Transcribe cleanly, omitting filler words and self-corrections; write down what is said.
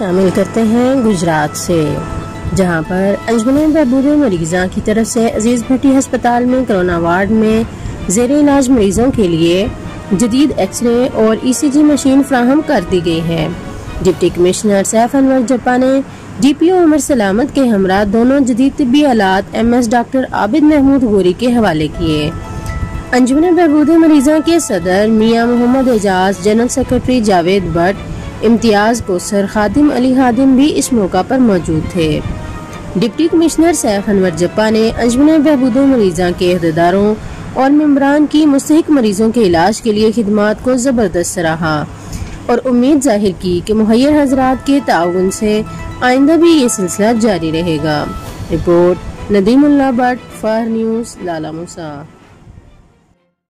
شامل کرتے ہیں گجرات سے، جہاں پر انجمن بہبود مریضاں کی طرف سے عزیز بھٹی ہسپتال میں کرونا وارڈ میں زیر علاج مریضوں کے لیے جدید ایکس رے اور ای سی جی مشین فراہم کر دی گئی ہے۔ ڈپٹی کمشنر سیف انور جپا نے ڈی پی او عمر سلامت کے ہمراہ دونوں جدید طبی آلات M S doctor Abid Mahmood Ghauri کے حوالے کیے۔ انجمن بہبود مریضاں کے صدر میاں محمد اعجاز، جنرل سیکرٹری جاوید بٹ، امتیاز کوثر، خادم علی خادم بھی اس موقع پر موجود تھے۔ ڈپٹی کمشنر سیف انور جپا نے انجمن بہبود مریضاں کے عہدیداروں اور ممبران کی مستحق مریضوں کے علاج کے لیے خدمات کو زبردست سراہا اور امید ظاہر کی کہ مہیر حضرات کے تعاون سے آئندہ بھی یہ سلسلہ جاری رہے گا۔ Report Nadeem Ullah Butt, for news, Lala Musa.